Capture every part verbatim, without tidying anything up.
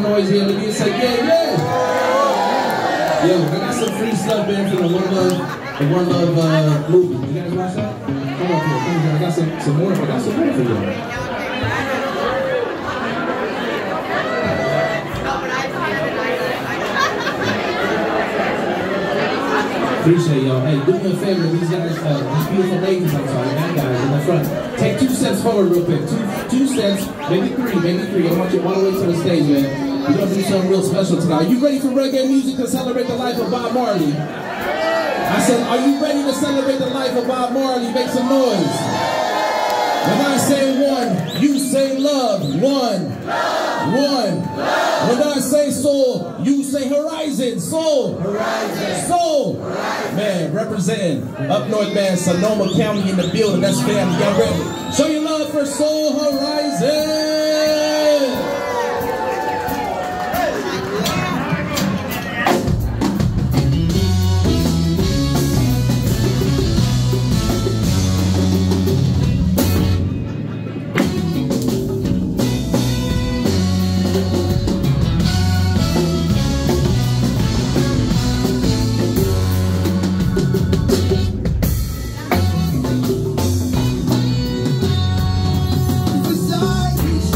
noise here. Let me say, yeah, yeah. Yo, I got some free stuff in from the One Love, the One Love uh, movie. You guys watch that? Come up here, come here. I got some, some more. I got some more for you. Appreciate y'all. Hey, do me a favor, these guys, uh, these beautiful ladies, I'm sorry, man, guys in the front. Take two steps forward real quick. Two, two steps, maybe three, maybe three. I want you all the way to the stage, man. We're gonna do something real special tonight. Are you ready for reggae music to celebrate the life of Bob Marley? I said, are you ready to celebrate the life of Bob Marley? Make some noise. When I say one, you say love. One. One. When I say soul, you say horizon. Soul. Horizon. Soul. Horizon. Man, representing up north, man, Sonoma County in the building. That's family. Y'all ready? Show your love for Soul Horizon. Beside each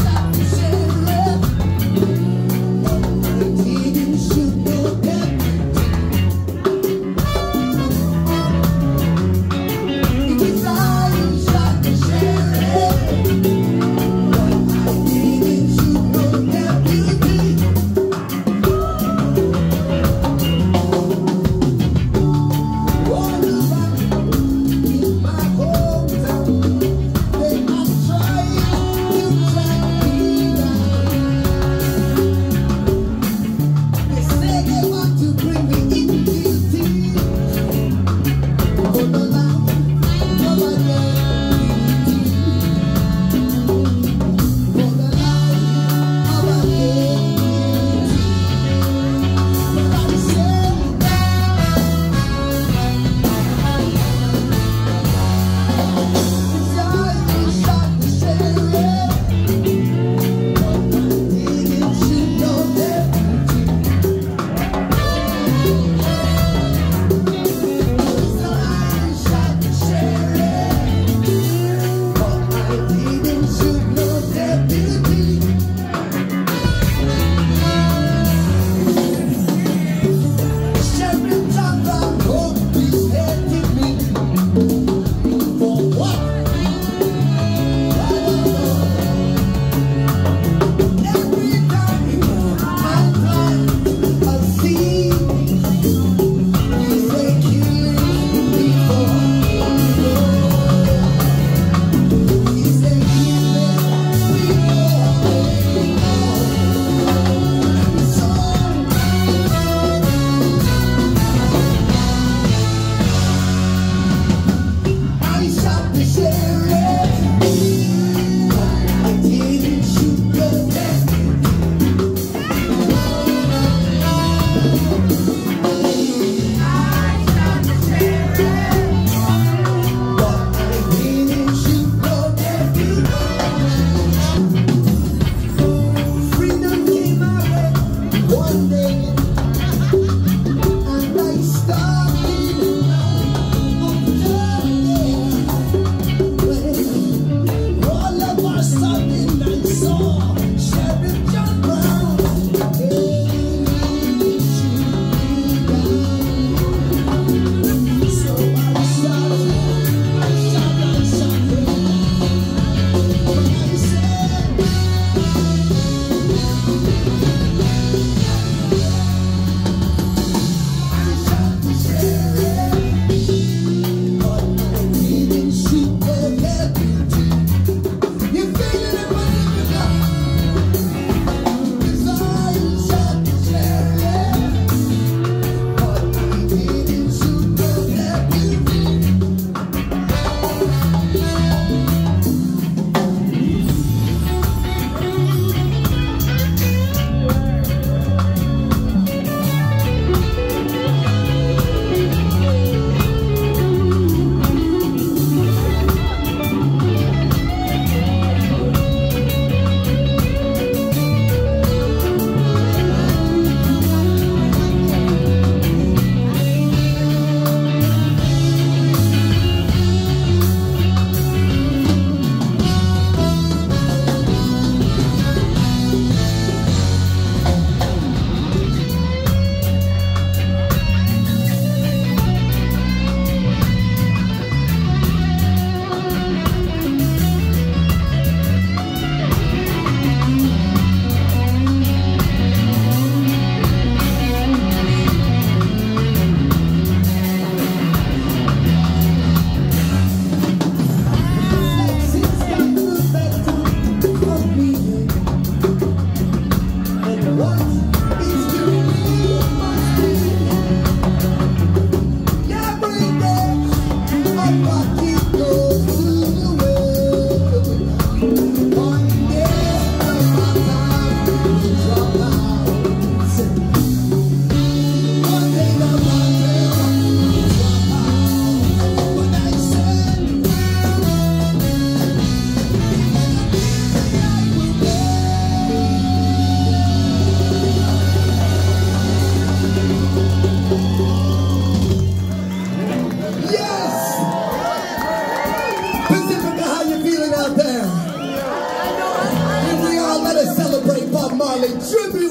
tribute